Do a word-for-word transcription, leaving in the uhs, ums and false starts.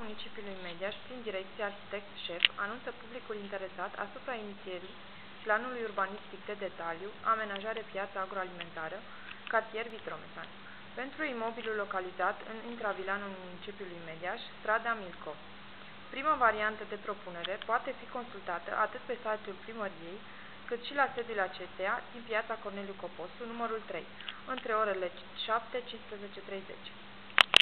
municipiului Mediaș, prin direcția arhitect șef, anunță publicul interesat asupra inițierii planului urbanistic de detaliu, amenajare piața agroalimentară, cartier Vitromesan, pentru imobilul localizat în intravilanul municipiului Mediaș, strada Milcov. Prima variantă de propunere poate fi consultată atât pe site-ul primăriei, cât și la sediul acesteia din piața Corneliu Coposu, numărul trei, între orele șapte și cincisprezece și treizeci.